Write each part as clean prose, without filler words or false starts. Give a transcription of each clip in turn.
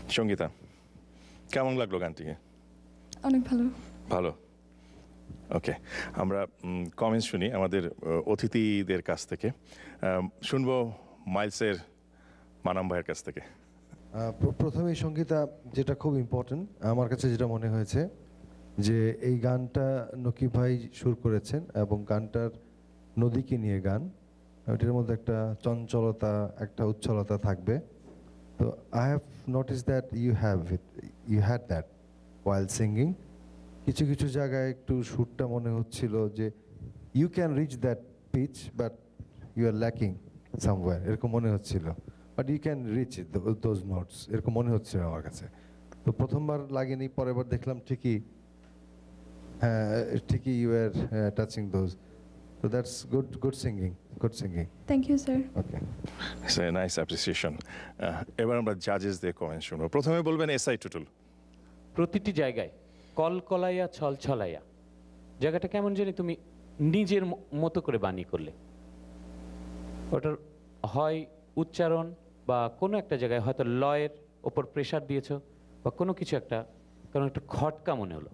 সঙ্গীতা, কেমন লাগলো গানটিকে? অনেক ভালো। ভালো, ওকে। আমরা কমেন্টস শুনি আমাদের অতিথিদের কাছ থেকে। শুনবো মাইলসের মানাম ভাইয়ের কাছ থেকে। প্রথমেই সঙ্গীতা, যেটা খুব ইম্পর্টেন্ট আমার কাছে যেটা মনে হয়েছে যে এই গানটা নকিব ভাই সুর করেছেন এবং গানটার নদীকে নিয়ে গান, এটার মধ্যে একটা চঞ্চলতা, একটা উচ্ছলতা থাকবে। তো I have notice that you had that while singing. কিছু কিছু জায়গায় একটু সুরটা মনে হচ্ছিল যে you can reach that pitch but you are lacking somewhere, এরকম মনে হচ্ছিল। But you can reach those notes, এরকম মনে হচ্ছিল আমার কাছে। তো প্রথমবার লাগেনি, পরের বার দেখলাম ঠিকই you are touching those. So that's good singing. Thank you, sir. Okay. It's a nice appreciation. এবার আমরা জাজেসদের কমেন্ট শুনবো। প্রথমে বলবেন এসআই টুটুল। প্রতিটি জায়গায় কলকলাইয়া ছলছলাইয়া, জায়গাটা কেমন জানি তুমি নিজের মতো করে বানিয়ে করলে। ওটার হয় উচ্চারণ বা কোনো একটা জায়গায় হয়তো লয়ের ওপর প্রেশার দিয়েছো বা কোনো কিছু একটা, কারণ একটা খটকা মনে হলো।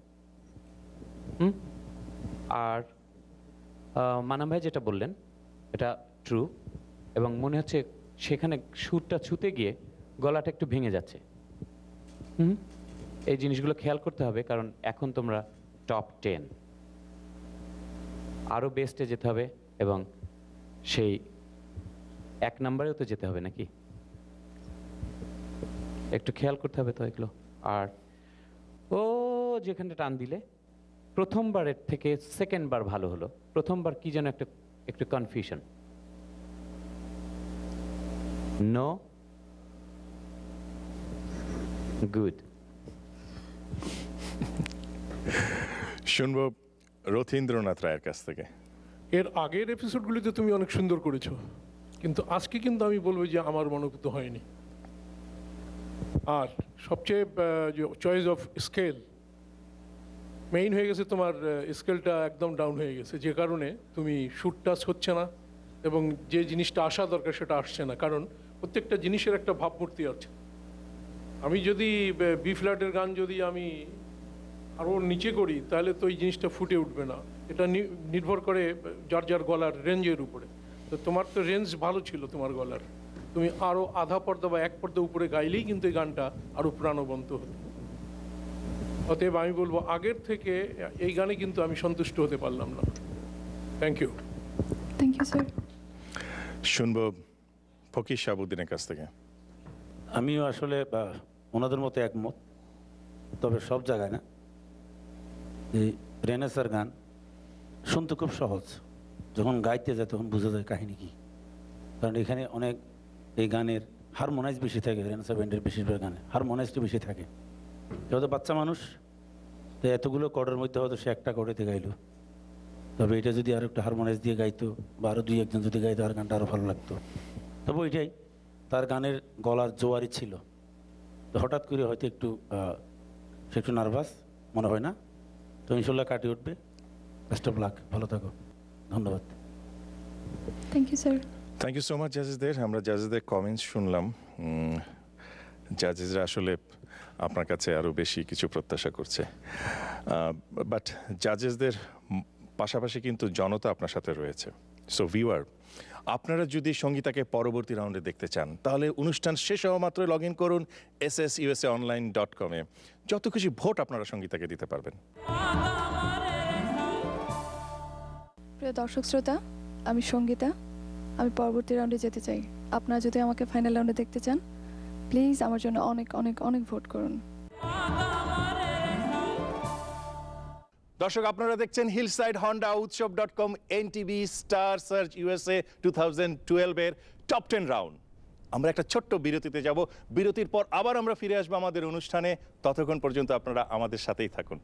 আর মানাম ভাই যেটা বললেন এটা ট্রু, এবং মনে হচ্ছে সেখানে সুরটা ছুতে গিয়ে গলাটা একটু ভেঙে যাচ্ছে। এই জিনিসগুলো খেয়াল করতে হবে, কারণ এখন তোমরা টপ 10, আরও বেস্টে যেতে হবে এবং সেই 1 নম্বরেও তো যেতে হবে নাকি, একটু খেয়াল করতে হবে তো এগুলো। আর ও যেখানে টান দিলে প্রথমবারের থেকে সেকেন্ড বার ভালো হলো, প্রথমবার কি যেন একটু কনফিউশন। No good. শুনবো রথীন্দ্রনাথ রায়ের কাছ থেকে। এর আগের এপিসোডগুলিতে তুমি অনেক সুন্দর করেছো, কিন্তু আজকে কিন্তু আমি বলবো যে আমার মনোভূত হয়নি। আর সবচেয়ে যে চয়েস অফ স্কেল মেইন হয়ে গেছে, তোমার স্কেলটা একদম ডাউন হয়ে গেছে, যে কারণে তুমি শুট টাচ হচ্ছে না এবং যে জিনিসটা আসা দরকার সেটা আসছে না, কারণ প্রত্যেকটা জিনিসের একটা ভাবমূর্তি আছে। আমি যদি বি ফ্ল্যাটের গান যদি আমি আরও নিচে করি তাহলে তো এই জিনিসটা ফুটে উঠবে না। এটা নির্ভর করে যার যার গলার রেঞ্জের উপরে। তো তোমার তো রেঞ্জ ভালো ছিল তোমার গলার, তুমি আরও আধা পর্দা বা 1 পর্দা উপরে গাইলেই কিন্তু এই গানটা আরও প্রাণবন্ত হতো। অতএব আমি বলবো আগের থেকে এই গানে কিন্তু আমি সন্তুষ্ট হতে পারলাম না। Thank you. Thank you, sir. শুনবো ফকির শাহাবুদ্দিনের কাছ থেকে। আমিও আসলে ওনাদের মতো একমত, তবে সব জায়গায় না। এই রেনেসার গান শুনতে খুব সহজ, যখন গাইতে যায় তখন বোঝা যায় কাহিনী কী। কারণ এখানে অনেক এই গানের হারমোনাইজ বেশি থাকে, রেনেসা ব্যান্ডের বেশিরভাগ গানে হারমোনাইজটা বেশি থাকে। যেহেতু বাচ্চা মানুষ, তো এতগুলো কর্ডের মধ্যে হয়তো সে একটা কর্ডেতে গাইলো, তবে এটা যদি আরও একটা হারমোনাইজ দিয়ে গাইতো বা আরও 2-1 জন যদি গাইতো আর গানটা আরও ভালো লাগতো। তবে ওইটাই তার গানের গলার জোয়ারি ছিল, তো হঠাৎ করে হয়তো সে একটু নার্ভাস মনে হয় না, তো ইনশাল্লাহ কাটিয়ে উঠবে। বেস্ট অফ লাক, ভালো থাকো, ধন্যবাদ। Thank you, sir. Thank you so much জাজেসদের। আমরা জাজেসদের কমেন্টস শুনলাম। জাজেসরা আসলে আপনার কাছে আরও বেশি কিছু প্রত্যাশা করছে, বাট জাজেসদের পাশাপাশি কিন্তু জনতা আপনার সাথে রয়েছে। সো ভিউয়ার, আপনারা যদি সঙ্গীতাকে পরবর্তী রাউন্ডে দেখতে চান তাহলে অনুষ্ঠান শেষ হওয়া মাত্র লগ ইন করুন SSUSAonline.com। যত খুশি ভোট আপনারা সঙ্গীতাকে দিতে পারবেন। প্রিয় দর্শক শ্রোতা, আমি সঙ্গীতা, আমি পরবর্তী রাউন্ডে যেতে চাই। আপনারা যদি আমাকে ফাইনাল রাউন্ডে দেখতে চান, প্লিজ আমার জন্য অনেক অনেক অনেক ভোট করুন। দর্শক, আপনারা দেখছেন হিলসাইড হন্ডা উৎসব.com NTV স্টার সার্চ USA 2012 এর টপ 10 রাউন্ড। আমরা একটা ছোট্ট বিরতিতে যাব, বিরতির পর আবার আমরা ফিরে আসবো আমাদের অনুষ্ঠানে। ততক্ষণ পর্যন্ত আপনারা আমাদের সাথেই থাকুন।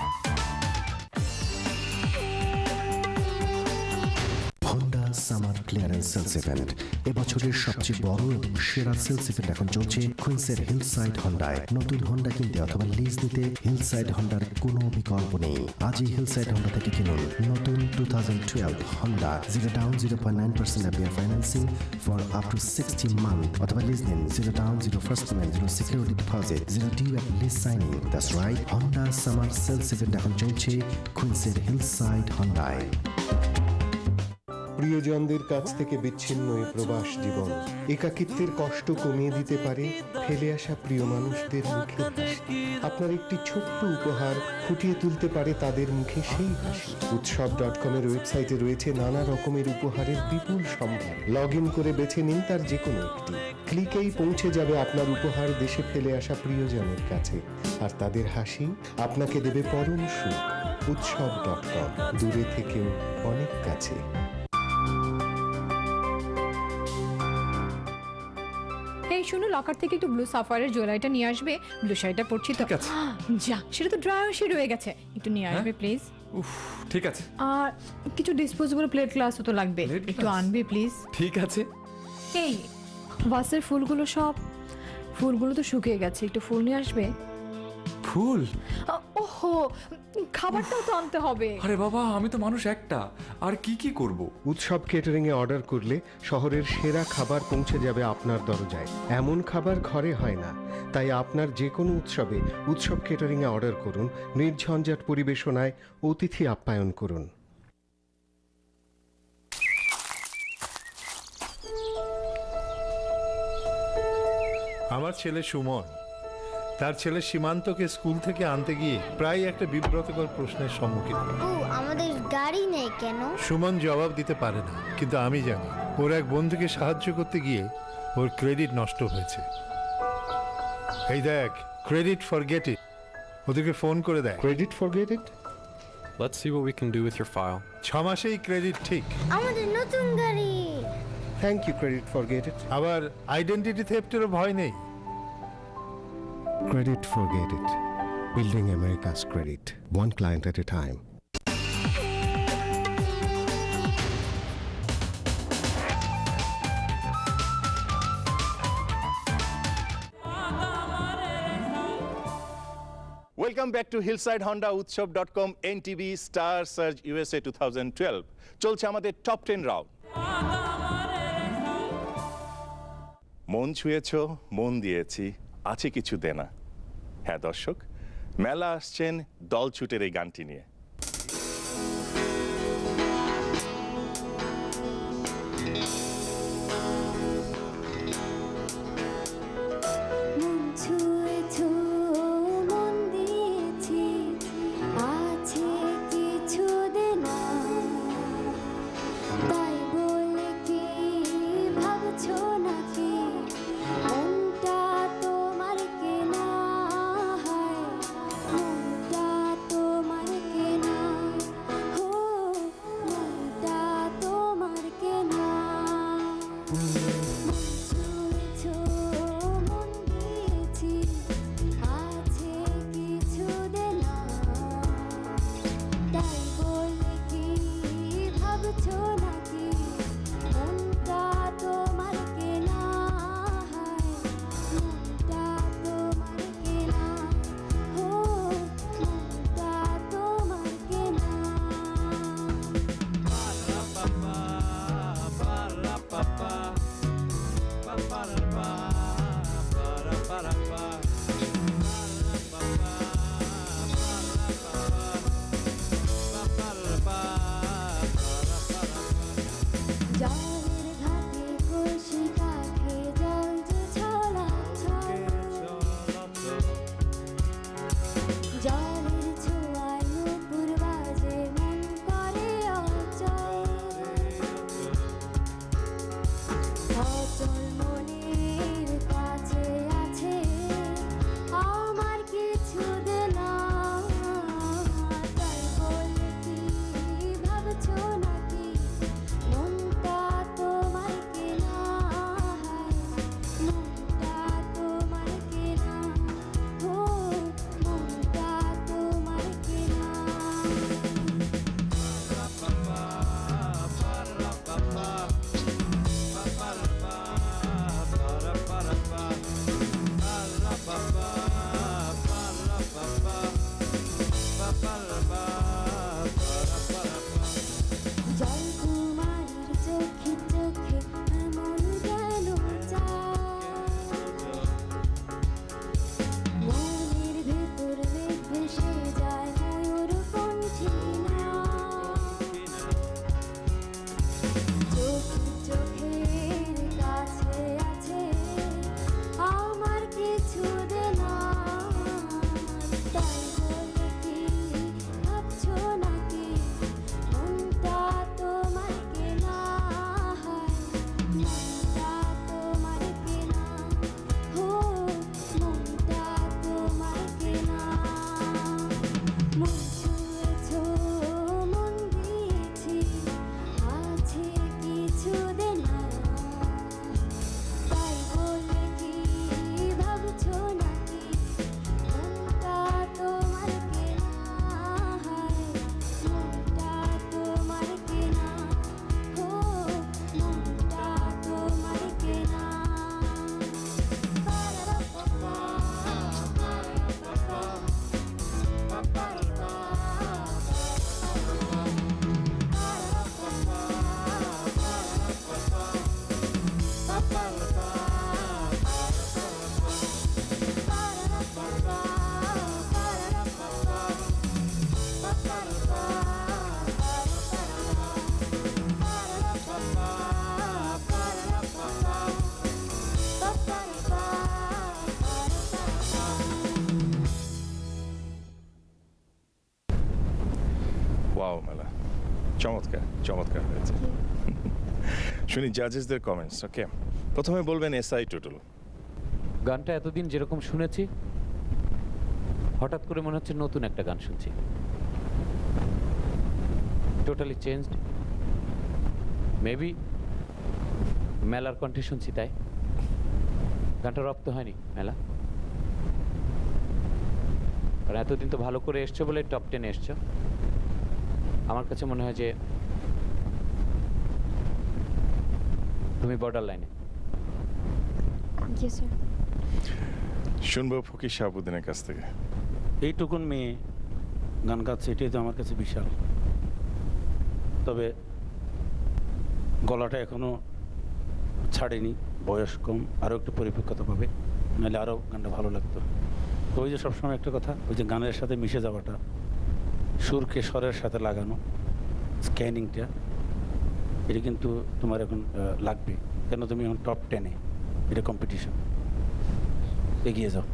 Honda Summer clearance sales event. এবছরের সবচেয়ে বড় এবং সেরা সেলস ইভেন্ট এখন চলছে কুইন্সের হিলসাইড হন্ডায়। নতুন হন্ডা কিনতে অথবা লিজ নিতে হিলসাইড হন্ডার কোনো বিকল্প নেই। আজই হিলসাইড হন্ডা থেকে কিনুন নতুন 2012 Honda 0 down 0.9% APR financing for up to 60 month অথবা লিজ নিন 0 down 0 first payment 0 security deposit 0 due at lease signing. That's right, Honda summer sales event এখন চলছে কুইন্সের হিলসাইড হন্ডায়। প্রিয়জনদের কাছ থেকে বিচ্ছিন্ন এই প্রবাস জীবন একাকিত্বের কষ্ট কমিয়ে দিতে পারে ফেলে আসা প্রিয় মানুষদের মুখে হাসি। আপনার একটি ছোট্ট উপহার ফুটিয়ে তুলতে পারে তাদের মুখে সেই হাসি। উৎসব.com এর ওয়েবসাইটে রয়েছে নানা রকমের উপহারের বিপুল সম্ভার। লগ ইন করে বেছে নিন তার যে কোনো একটি। ক্লিকেই পৌঁছে যাবে আপনার উপহার দেশে ফেলে আসা প্রিয়জনের কাছে, আর তাদের হাসি আপনাকে দেবে পরম সুখ। উৎসব.com, দূরে থেকেও অনেক কাছে। এই শুনো, লকার থেকে একটু ব্লু সাফারের জুয়েলারিটা নিয়ে আসবে। ব্লু শাড়িটা পরছি তো। যা, সেটা তো ড্রাই ওয়াশে রয়ে গেছে, একটু নিয়ে আসবে প্লিজ। উফ, ঠিক আছে। আর কিছু ডিসপোজেবল প্লেট গ্লাসও তো লাগবে, একটু আনবে প্লিজ। ঠিক আছে। এই ভাসের ফুলগুলো তো শুকিয়ে গেছে, একটু ফুল নিয়ে আসবে। ফুল? ওহো, খাবারটাও তো আনতে হবে। আরে বাবা, আমি তো মানুষ একটা, আর কি কি করব? উৎসব কেটারিং এ অর্ডার করলে শহরের সেরা খাবার পৌঁছে যাবে আপনার দরজায়। এমন খাবার ঘরে হয় না, তাই আপনার যে কোনো উৎসবে উৎসব কেটারিং এ অর্ডার করুন। নির্ঝঞ্ঝাট পরিবেশনায় অতিথি আপ্যায়ন করুন। আমার ছেলে সুমন তার ছেলে সীমান্তকে স্কুল থেকে আনতে গিয়ে প্রায় একটা বিব্রতকর প্রশ্নের সম্মুখীন। আমাদের গাড়ি নেই কেন? সুমন জবাব দিতে পারে না, কিন্তু আমি জানি ওর এক বন্ধুকে সাহায্য করতে গিয়ে ওর ক্রেডিট নষ্ট হয়েছে। এই দেখ, ক্রেডিট ফরগেট ইট, ওদেরকে ফোন করে দেয়। Credit forget it? Let's see what we can do with your file. 6 মাসেই ক্রেডিট ঠিক। আমাদের নতুন গাড়ি। Thank you credit forget it. আবার আইডেন্টিটি থেফটেরও ভয় নেই। Credit forget it. Building America's credit, one client at a time. Welcome back to hillside Honda উৎসব.com NTV star search USA 2012। চলছে আমাদের টপ 10 রাউন্ড। মন ছুঁয়েছ, মন দিয়েছি, আছে কিছু দেনা। হ্যাঁ দর্শক, মেলা আসছেন দলছুটের এই গানটি নিয়ে। তোমার ওয়াও মেলা, চমৎকার চমৎকার হয়েছে। শুনি জাজেসদের কমেন্টস। ওকে, প্রথমে বলবেন এসআই টুটুল। গানটা এতদিন যেরকম শুনেছি, হঠাৎ করে মনে হচ্ছে নতুন একটা গান শুনছি, টোটালি চেঞ্জড। মেবি মেলার কণ্ঠে শুনছি, তাই গানটা রপ্ত হয়নি মেলা। আর এতদিন তো ভালো করে এসছো বলে টপ 10 এসছো। আমার কাছে মনে হয় যে তুমি বর্ডার লাইনে। শুনবো ফকির শাহাবুদ্দিনের কাছ থেকে। এইটুকুন মেয়ে গান গাচ্ছে, এটাই তো আমার কাছে বিশাল। তবে গলাটা এখনো ছাড়েনি, বয়স কম, আরও একটু পরিপক্কতা পাবে, নাহলে আরও গানটা ভালো লাগতো। তো ওই যে সবসময় একটা কথা, ওই যে গানের সাথে মিশে যাওয়াটা, সুরকে স্বরের সাথে লাগানো, স্ক্যানিংটা, এটা কিন্তু তোমার এখন লাগবে, কেন তুমি এখন টপ 10-এ, এটা কম্পিটিশন, এগিয়ে যাও।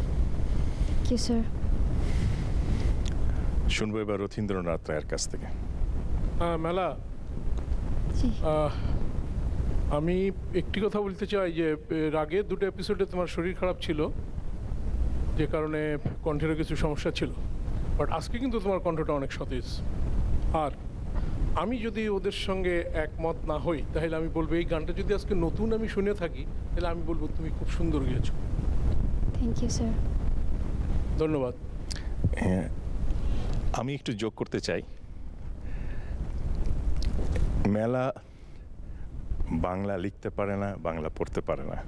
শুনবো এবার রথীন্দ্রনাথ রায়ের কাছ থেকে। মেলা, আমি একটি কথা বলতে চাই যে এর আগে দুটো এপিসোডে তোমার শরীর খারাপ ছিল, যে কারণে কণ্ঠেরও কিছু সমস্যা ছিল, বাট আজকে কিন্তু তোমার কণ্ঠটা অনেক সতেজ। আর আমি যদি ওদের সঙ্গে একমত না হই, তাহলে আমি বলবো এই গানটা যদি আজকে নতুন আমি শুনে থাকি, তাহলে আমি বলবো তুমি খুব সুন্দর গেয়েছো। Thank you sir. ধন্যবাদ। হ্যাঁ, আমি একটু যোগ করতে চাই। মেলা বাংলা লিখতে পারে না, বাংলা পড়তে পারে না।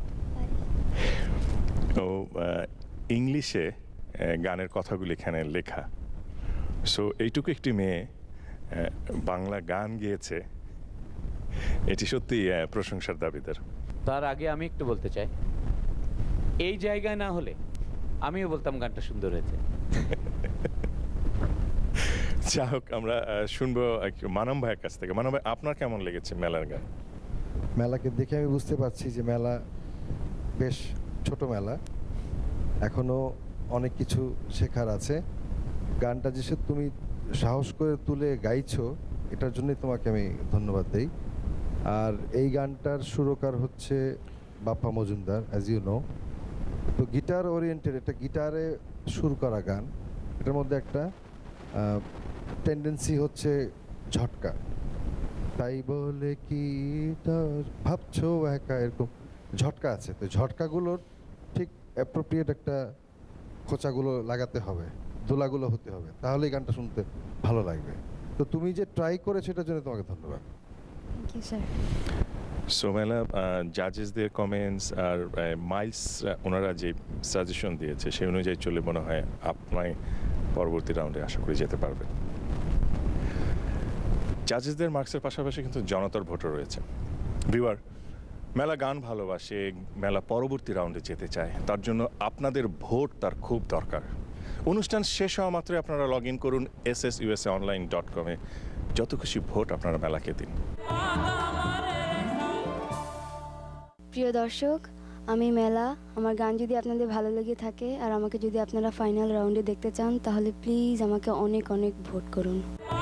ও ইংলিশে গানের কথাগুলি এখানে লেখা। সো এইটুকু একটি মেয়ে বাংলা গান গেয়েছে, এটি সত্যি প্রশংসার দাবিদার। তার আগে আমি একটু বলতে চাই, এই জায়গায় না হলে আমিও বলতাম গানটা সুন্দর হয়েছে। যা হোক, আমরা শুনবো মানব ভাইয়ের কাছ থেকে। মানব ভাই, আপনার কেমন লেগেছে মেলার গান? মেলাকে দেখে আমি বুঝতে পারছি যে মেলা বেশ ছোট মেলা, এখনো অনেক কিছু শেখার আছে। গানটা যে তুমি সাহস করে তুলে গাইছো, এটার জন্যই তোমাকে আমি ধন্যবাদ দেই। আর এই গানটার সুরকার হচ্ছে Bappa Majumdar, as you know. তো গিটার ওরিয়েন্টেড, এটা গিটারে সুর করা গান, এটার মধ্যে একটা টেন্ডেন্সি হচ্ছে ঝটকা। তাই বলে কি ভাবছো একা, এরকম ঝটকা আছে। তো ঝটকাগুলোর ঠিক অ্যাপ্রোপ্রিয়েট একটা খোঁচাগুলো লাগাতে হবে, দোলাগুলো হতে হবে, তাহলে এই গানটা শুনতে ভালো লাগবে। তো তুমি যে ট্রাই করেছো এটার জন্য তোমাকে ধন্যবাদ। Thank you sir. সো মেলা, জাজেসদের কমেন্টস আর মাইলস ওনারা যে সাজেশন দিয়েছে সেই অনুযায়ী চলে মনে হয় আপনার পরবর্তী রাউন্ডে আশা করি যেতে পারবে। জাজেসদের মার্কসের পাশাপাশি কিন্তু জনতার ভোটও রয়েছে। ভিউয়ার, মেলা গান ভালোবাসে, মেলা পরবর্তী রাউন্ডে যেতে চায়, তার জন্য আপনাদের ভোট তার খুব দরকার। অনুষ্ঠান শেষ হওয়া মাত্রই আপনারা লগ ইন করুন ssusaonline.com-এ, যত খুশি ভোট আপনারা মেলাকে দিন। প্রিয় দর্শক, আমি মেলা। আমার গান যদি আপনাদের ভালো লেগে থাকে আর আমাকে যদি আপনারা ফাইনাল রাউন্ডে দেখতে চান, তাহলে প্লিজ আমাকে অনেক অনেক ভোট করুন।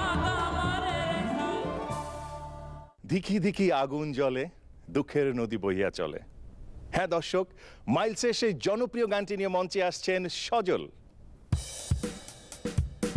ধিকি ধিকি আগুন জ্বলে, দুঃখের নদী বইয়া চলে। হ্যাঁ দর্শক, মাইলসের সেই জনপ্রিয় গানটি নিয়ে মঞ্চে আসছেন সজল।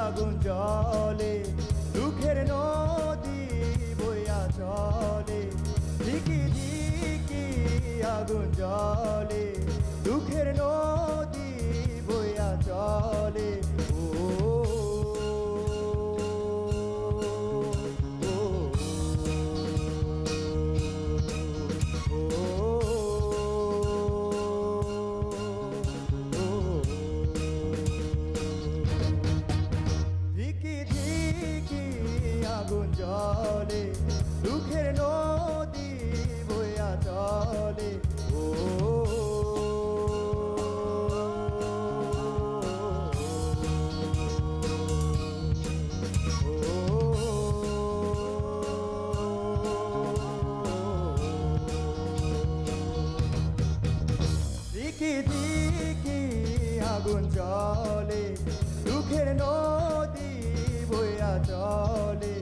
আগুন জলে দুঃখের নদী বইয়া চলে ধিকি ধিকি আগুন জলে দুঃখের নদী বইয়া চলে আগুন জলে দুঃখের নদী বইয়া চলে ধিকি ধিকি আগুন জলে দুঃখের নদী বইয়া চলে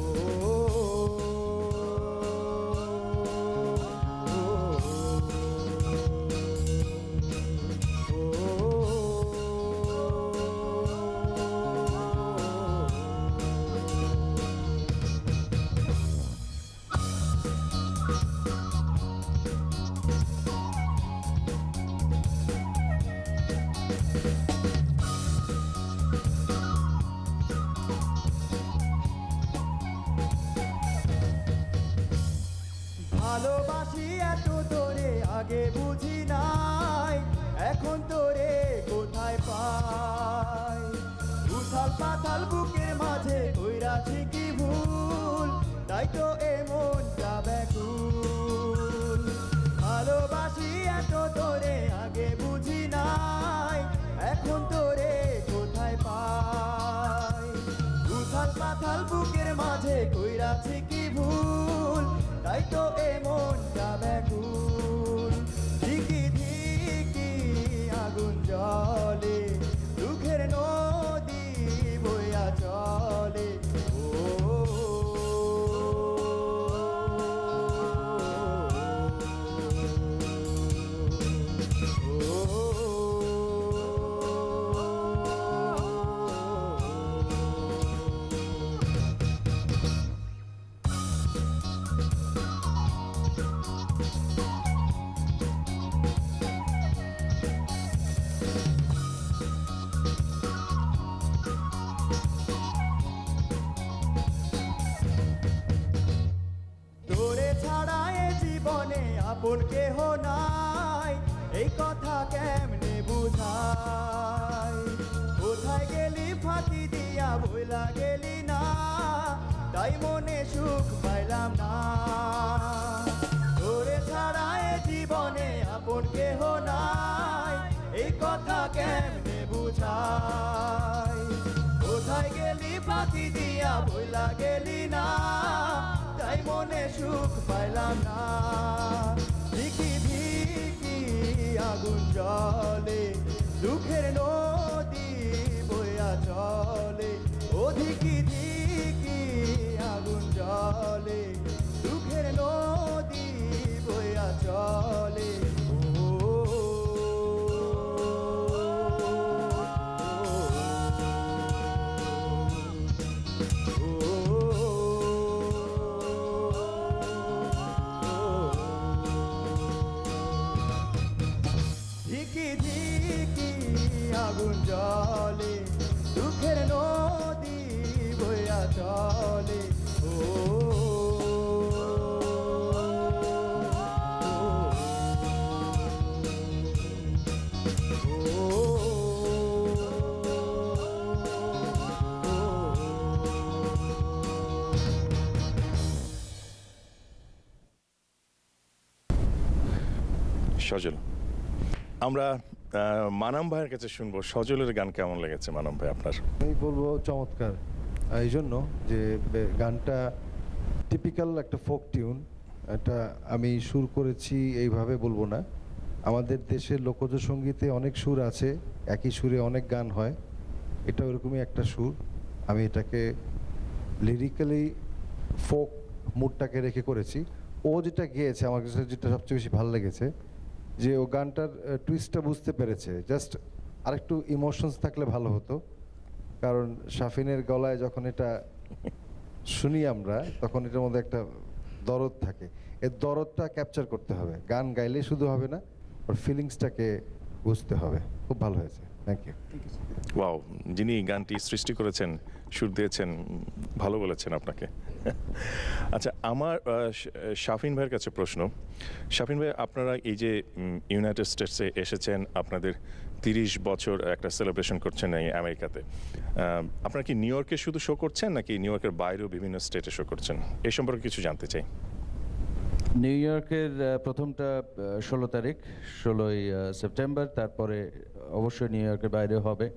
ভালোবাসি এত তোরে আগে বুঝি নাই এখন তোরে কোথায় পাই উথাল পাথাল বুকের মাঝে কইরাছি কি ভুল তাই তো এমন ব্যাকুল ভালোবাসি এত তোরে আগে বুঝি নাই এখন তোরে কোথায় পাই উথাল পাথাল বুকের মাঝে কইরাছি কি ভুল তাই তো এমন ব্যাকুল ধিকি ধিকি আগুন জলে দুঃখের নদী বইয়া চলে আপন কেহ নাই এই কথা কেমনে বুঝাই কোথায় গেলি ফাঁকি দিয়া ভুলা গেলি না তাই মনে সুখ পাইলাম না তোরে ছাড়া এ জীবনে আপন কেহ নাই এই কথা কেমনে বুঝাই কোথায় গেলি ফাঁকি দিয়া ভুলা গেলি না তাই মনে সুখ পাইলাম না ধিকি ধিকি আগুন জলে দুঃখের নদী বইয়া চলে ও ধিকি ধিকি আগুন জলে দুঃখের নদী বইয়া চলে আগুন জলে দুঃখের নদী বইয়া চলে সজল আমরা মানাম ভাইয়ের কাছে শুনবো সজলের গান কেমন লেগেছে মানাম ভাই আপনার আমি বলবো চমৎকার এই জন্য যে গানটা টিপিক্যাল একটা ফোক টিউন এটা আমি সুর করেছি এইভাবে বলবো না আমাদের দেশের লোকজ সঙ্গীতে অনেক সুর আছে একই সুরে অনেক গান হয় এটা ওরকমই একটা সুর আমি এটাকে লিরিক্যালি ফোক মুডটাকে রেখে করেছি ও যেটা গেয়েছে আমার কাছে যেটা সবচেয়ে বেশি ভালো লেগেছে যে ও গানটার টুইস্টটা বুঝতে পেরেছে জাস্ট আরেকটু ইমোশনস থাকলে ভালো হতো কারণ শাফিনের গলায় যখন এটা শুনি আমরা তখন এটার মধ্যে একটা দরদ থাকে, এই দরদটা ক্যাপচার করতে হবে। গান গাইলে শুধু হবে না, ওর ফিলিংসটাকে বুঝতে হবে। খুব ভালো হয়েছে, থ্যাংক ইউ। ওয়াও, যিনি গানটি সৃষ্টি করেছেন, সুর দিয়েছেন, ভালো বলেছেন আপনাকে। আচ্ছা, আমার শাফিন ভাইয়ের কাছে প্রশ্ন। শাফিন ভাই, আপনারা এই যে ইউনাইটেড স্টেটসে এসেছেন, আপনাদের 30 বছর একটা সেলিব্রেশন করছেন এই আমেরিকাতে, আপনারা কি নিউ ইয়র্কে শুধু শো করছেন নাকি নিউ ইয়র্কের বাইরেও বিভিন্ন স্টেটে শো করছেন? এই সম্পর্কে কিছু জানতে চাই। নিউ ইয়র্কের প্রথমটা 16 তারিখ, 16ই সেপ্টেম্বর। তারপরে অবশ্যই নিউ ইয়র্কের বাইরেও হবে,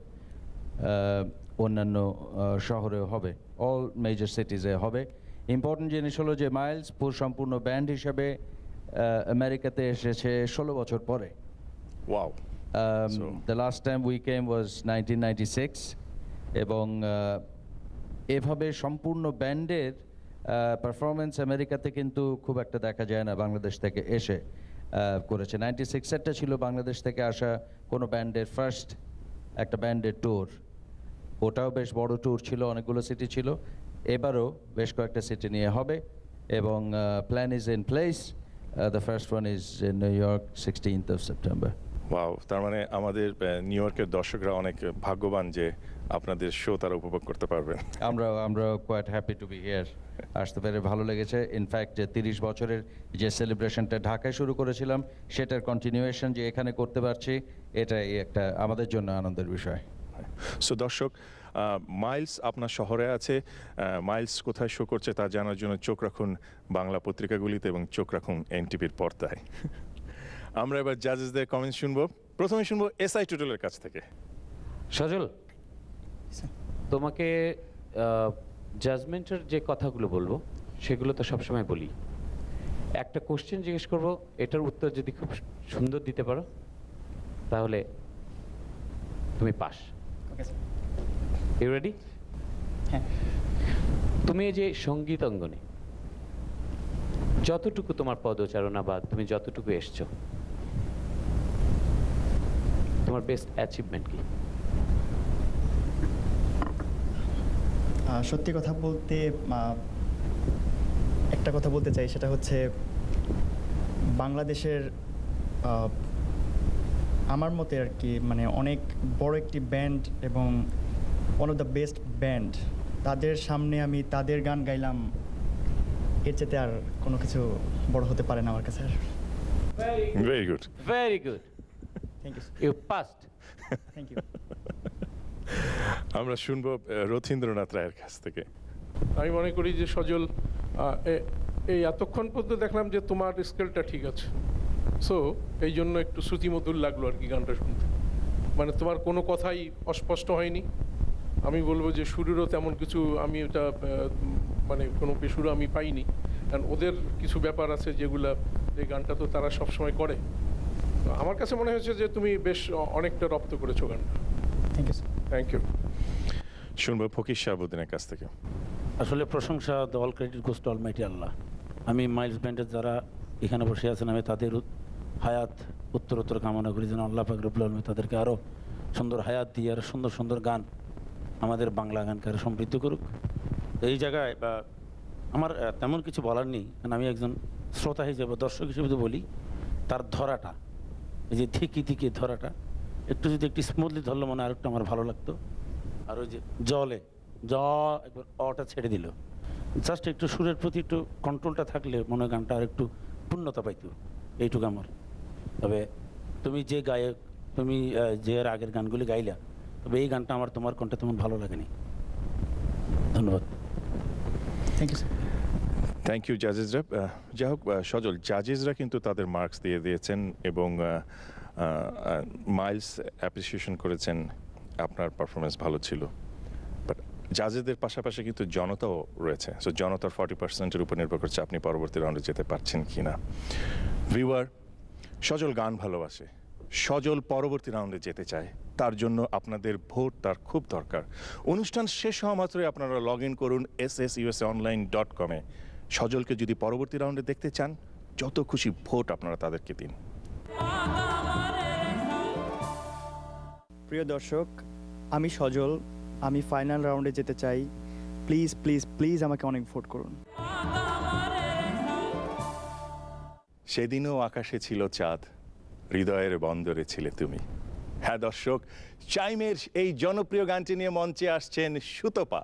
অন্যান্য শহরেও হবে, অল মেজর সিটিজে হবে। ইম্পর্টেন্ট জিনিস হলো যে মাইলস সম্পূর্ণ ব্যান্ড হিসাবে আমেরিকাতে এসেছে 16 বছর পরে। Wow. The last time we came was 1996, এবং এভাবে সম্পূর্ণ ব্যান্ডের পারফরমেন্স আমেরিকাতে কিন্তু খুব একটা দেখা যায় না। বাংলাদেশ থেকে এসে করেছে। 96-এরটা ছিল বাংলাদেশ থেকে আসা কোনো ব্যান্ডের ফার্স্ট একটা ব্যান্ডের ট্যুর। ওটাও বেশ বড় ট্যুর ছিল, অনেকগুলো সিটি ছিল। এবারও বেশ কয়েকটা সিটি নিয়ে হবে, এবং plan is in place. The first one is in New York 16th of September. Wow, তার মানে আমাদের নিউ ইয়র্কের দর্শকরা অনেক ভাগ্যবান যে আপনাদের শো তারা উপভোগ করতে পারবেন। আমরা quite happy to be here. আসতে পেরে ভালো লেগেছে। ইনফ্যাক্ট যে 30 বছরের যে সেলিব্রেশনটা ঢাকায় শুরু করেছিলাম, সেটার কন্টিনিউয়েশন যে এখানে করতে পারছি, এটাই একটা আমাদের জন্য আনন্দের বিষয়। সো দর্শক, মাইলস আপনার শহরে আছে। মাইলস কোথায় শো করছে তা জানার জন্য চোখ রাখুন বাংলা পত্রিকাগুলিতে এবং চোখ রাখুন এনটিভির পর্দায়। আমরা এবার জাজেসদের কমেন্ট শুনবো। প্রথমে শুনবো এসআই টুটুলের কাছ থেকে। সজল, তোমাকে জাজমেন্টের যে কথাগুলো বলবো সেগুলো তো সবসময় বলি। একটা কোশ্চেন জিজ্ঞেস করব, এটার উত্তর যদি খুব সুন্দর দিতে পারো তাহলে তুমি পাস। You ready? হ্যাঁ। তুমি এই যে সঙ্গীত অঙ্গনে যতটুকু তোমার পদচারণা বা তুমি যতটুকু এসছো, তোমার বেস্ট অ্যাচিভমেন্ট কি? সত্যি কথা বলতে একটা কথা বলতে চাই, সেটা হচ্ছে বাংলাদেশের আমার মতে আর কি, মানে অনেক বড় একটি ব্যান্ড এবং one of the best band, তাদের সামনে আমি তাদের গান গাইলাম, এর চেয়ে আর কোনো কিছু বড় হতে পারে না আমার কাছে। Very good, very good, thank you, you passed. Thank you. আমরা শুনবো রথীন্দ্রনাথ রায়ের কাছ থেকে। আমি মনে করি যে সজল, এই এতক্ষণ পর্যন্ত দেখলাম যে তোমার স্কেলটা ঠিক আছে। সো এই জন্য একটু শ্রুতিমধুর লাগলো আর কি গানটা শুনতে। মানে তোমার কোনো কথাই অস্পষ্ট হয়নি। আমি বলবো যে সুরেরও তেমন কিছু আমি এটা মানে কোনো বেসুরো আমি পাইনি, কারণ ওদের কিছু ব্যাপার আছে যেগুলা, এই গানটা তো তারা সবসময় করে। আমার কাছে মনে হয়েছে যে তুমি বেশ অনেকটা রপ্ত করেছো গানটা। Thank you, thank you. শুনবো ফকির শাহাবুদ্দিনের কাছ থেকে। আসলে প্রশংসা, the all credit goes to almighty Allah. আমি মাইলস ব্যান্ডের যারা এখানে বসে আছেন, আমি তাদের হায়াত উত্তরোত্তর কামনা করি, যেন আল্লাহ পাক রব্বুল আলামিন তাদেরকে আরও সুন্দর হায়াত দিয়ে আরও সুন্দর সুন্দর গান আমাদের বাংলা গানকে আরও সমৃদ্ধ করুক। এই জায়গায় বা আমার তেমন কিছু বলার নেই, কারণ আমি একজন শ্রোতা হিসেবে, দর্শক হিসেবে তো বলি, তার ধরাটা, এই যে থিকি থিকি ধরাটা একটু যদি একটু স্মুথলি ধরলো মনে আরেকটু আমার ভালো লাগতো। আর ওই যে জলে একবার অটা ছেড়ে দিল, জাস্ট একটু সুরের প্রতি একটু কন্ট্রোলটা থাকলে মনে হয় গানটা আর একটু পূর্ণতা পাইতো। এইটুকু আমার। তবে তুমি যে গায়ক, তুমি যে এর আগের গানগুলি গাইলা, তবে এই গানটা আমার তোমার কণ্ঠে তেমন ভালো লাগেনি। ধন্যবাদ। Thank you sir. Thank you জাজেসরা। যাই হোক সজল, জাজেসরা কিন্তু তাদের মার্কস দিয়ে দিয়েছেন এবং মাইলস অ্যাপ্রিসিয়েশন করেছেন আপনার পারফরমেন্স ভালো ছিল। বাট জাজেসদের পাশাপাশি কিন্তু জনতাও রয়েছে। সো জনতার 40%-এর উপর নির্ভর করছে আপনি পরবর্তী রাউন্ডে যেতে পারছেন কি না। ভিউয়ার, সজল গান ভালোবাসে, সজল পরবর্তী রাউন্ডে যেতে চায়, তার জন্য আপনাদের ভোট তার খুব দরকার। অনুষ্ঠান শেষ হওয়া মাত্রই আপনারা লগ ইন করুন ssusaonline.com-এ। সজলকে যদি পরবর্তী রাউন্ডে দেখতে চান, যত খুশি ভোট আপনারা তাদেরকে দিন। প্রিয় দর্শক, আমি সজল আমি ফাইনাল রাউন্ডে যেতে চাই। প্লিজ প্লিজ প্লিজ আমাকে অনেক ভোট করুন। সেদিনও আকাশে ছিল চাঁদ, হৃদয়ের বন্দরে ছিলে তুমি। হ্যাঁ দর্শক, চাইমের এই জনপ্রিয় গানটি নিয়ে মঞ্চে আসছেন সুতপা।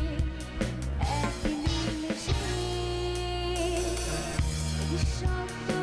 Shop